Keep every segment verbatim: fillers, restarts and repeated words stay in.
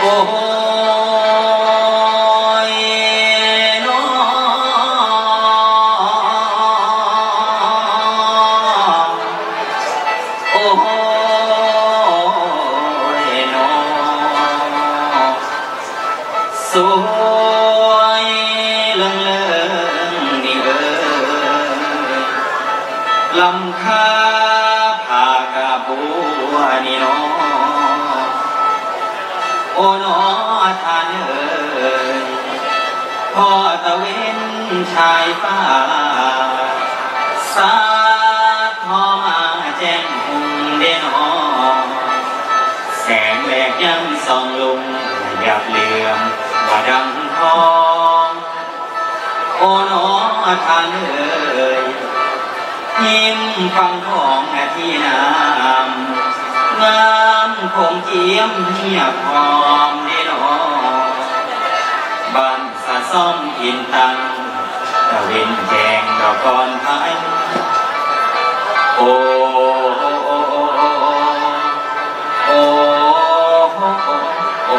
โอ้ยน้อโอ้ยน้อสวยเลื่องเลื่องนี่เอ้ยลำคาผากาบัวนี่น้อโอ้น้อท่านเอ๋ยพ่อตะเวนชายฟ้าสาดทอมาแจ้งหุงเดนอแสงแหลกยังส่องลุงหยับเหลื่อมว่าดังทองโอ้น้อท่านเอ๋ยยิ้มฟังของที่น้ำงามคงเจียมเงียบหอมเดนอบ้านสะซ่อมอินตังตะเวนแจงดอกก่อนไทยโอ้โอ้โอ้โอ้โอ้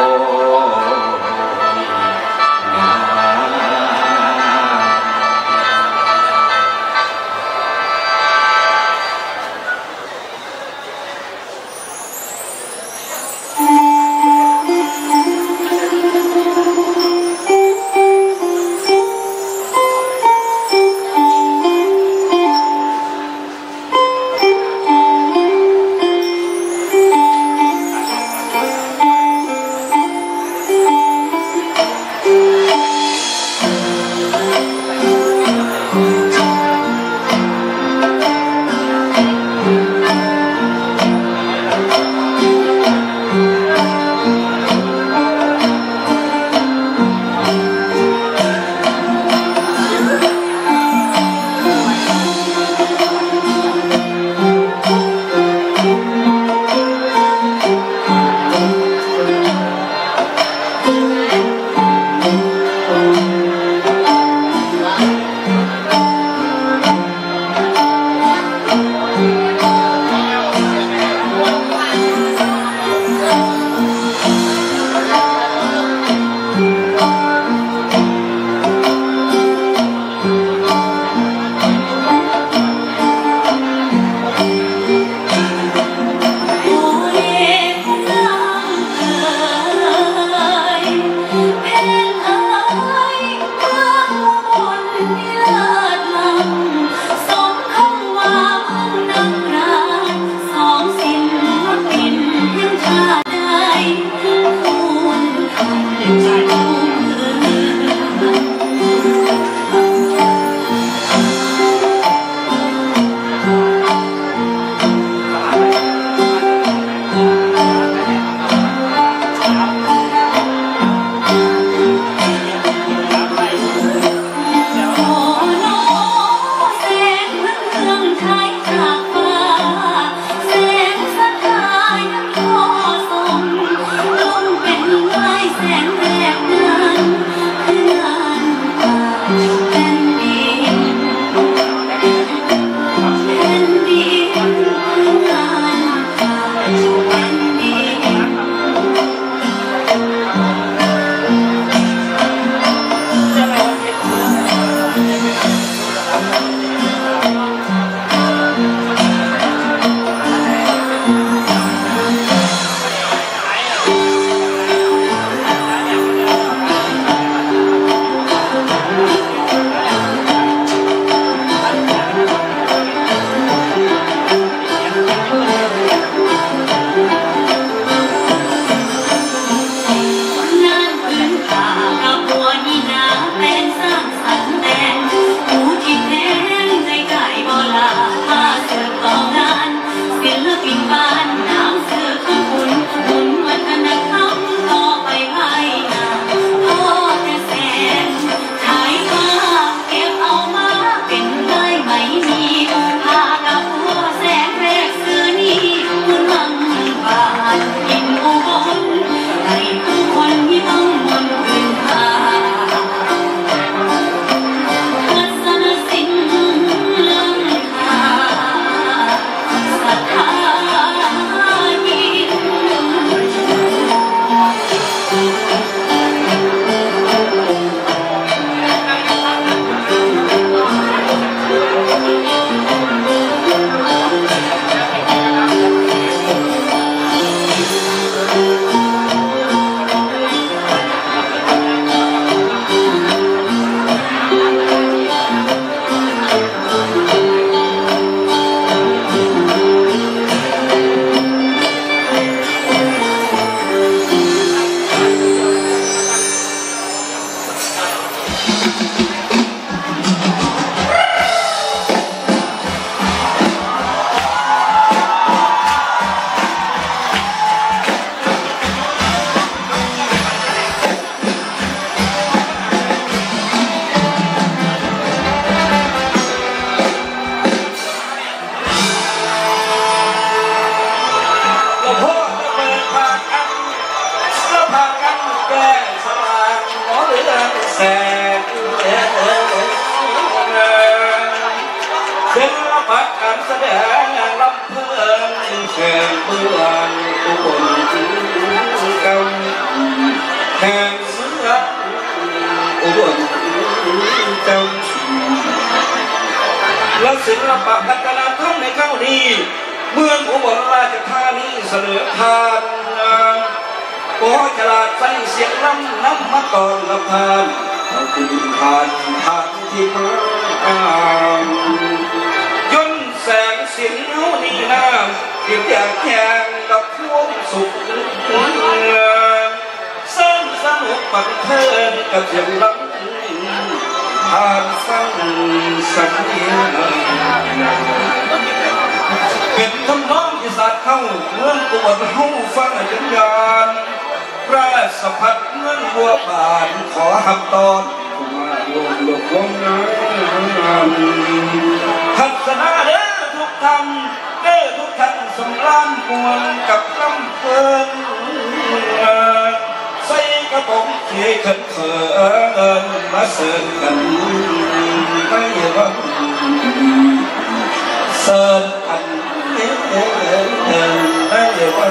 และศิลปะพัฒนาธรรมในข้าวดีเมืองอุบลราชธานีเสนอทานโอ้ฉลาดใส่เสียงน้ำน้ำมาก่อนละพานเอาคุณทานทานที่มาอ่านยนแสงสินเอานี่น้ำเพียงอยากแข่งกับพวกสุขสร้างสนุกปันเทินกับเสียงลำผ่านฟังสัญญาเป็นทำน้องที่สัตว์เข้าเมืองอุบลเฮาฟังจนยานราชพัฒเงินบัวบานขอหับตอนมาลงลงลงน้ำทัศนาเด้อทุกท่านเด้อทุกท่านสำรานปวงกับลำเพลินใส่กระป๋องที่ขันเขินมาเสิร์ฟกันไม่ว่าเสิร์ฟอันเอ่อเอ่อไม่ว่า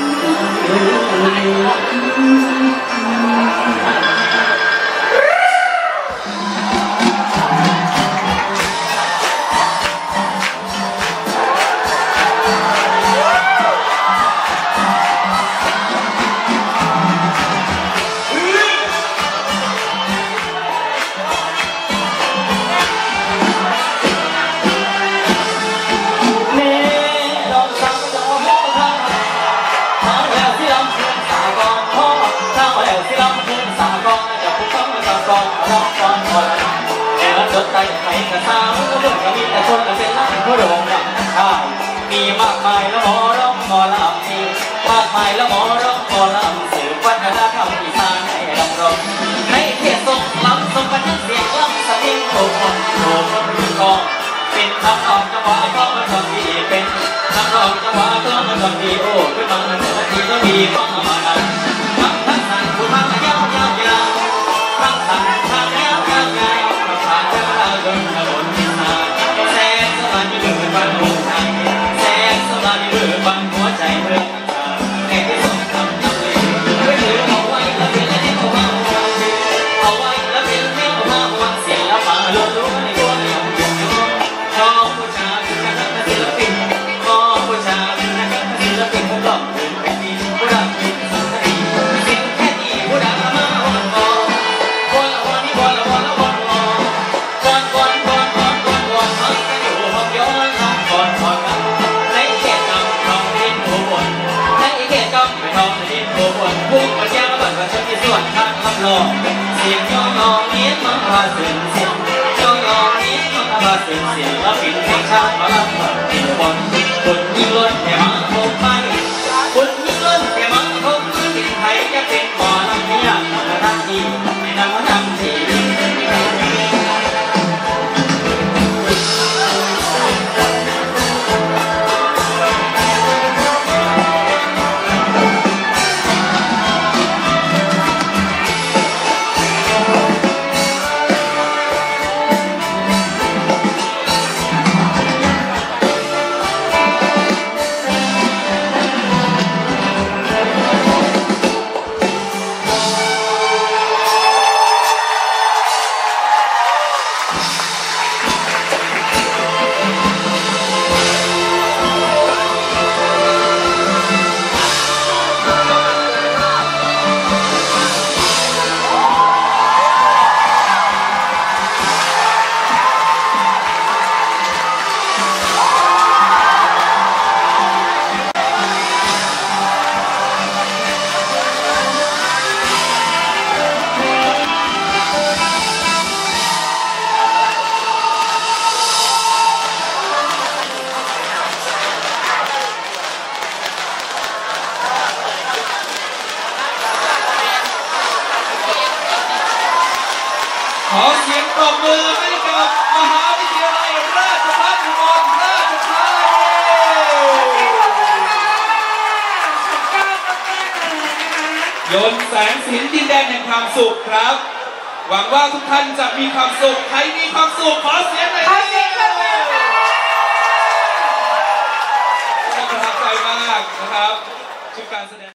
ไต่ไข่กระซ้ำเรื่องก็มีแต่คนเป็นล้านผู้โด่งดังชายมีมากมายแล้วหมอร้องหมอลำมีมากมายแล้วหมอร้องหมอลำสืบวัฒนธรรมอีสานให้ดำรงในเขตทรงลำทรงประทับเสียงลำสะเทียงโผล่คนโผล่คนมือกองเป็นคำอ่อนจังหวะก็มันทำดีเป็นคำอ่อนจังหวะก็มันทำดีโอ้ขึ้นมาเมื่อทีก็มีฟังมาดังทั้งทั้งสั่นคุณทั้งยาวยาวยาวทั้งสั่นทั้งยาวยาวยาวขาดจะเราเดินถนนที่นาแสงสว่างที่เดือดบันหัวใจแสงสว่างที่เดือดบันหัวใจเธอในที่สุดทำทำเลยไม่ถือเอาไว้แล้วเป็นแล้วที่เขาว่าเอาไว้แล้วเป็นที่เขาว่าวันเสียงแล้วมาลุ้นลุ้นในตัวเดียวชอบผู้ชายที่นักศิลปินชอบผู้ชายที่นักศิลปินผู้หล่อถึงเป็นดีผู้รักมีสันติสิ่งแค่นี้ผู้ดังมาวันก่อนวันละวันนี้วันละวันละวันก่อนก่อนก่อนก่อนก่อนก่อนก่อนมันจะอยู่ห้องย้อนห้องก่อนก่อนกันในเขตกำทองดินหัวบนในเขตกำไม่ทองดินหัวบนพุ่งมาแย่มาบัดมาชนที่สวนทางลำลองเสียงย่องย่องเนี้ยมันพาเสียงเสียงย่องย่องเนี้ยมันพาเสียงเสียงแล้วปิดเพลงชาติมาลำบัดเป็นบอลคนยิ่งล้นแต่มาคงไปคนยิ่งล้นแต่มาคงไม่เป็นไทยจะเป็นบ่อน้ำเนี้ยมันทันทีไม่นำมาทำทีงสินดินแดนแห่งความสุขครับหวังว่าทุกท่านจะมีความสุขใครมีความสุขขอเสียงหน่อยขอเสียงปรบมือค่ะประทับใจมากนะครับชุดการแสดง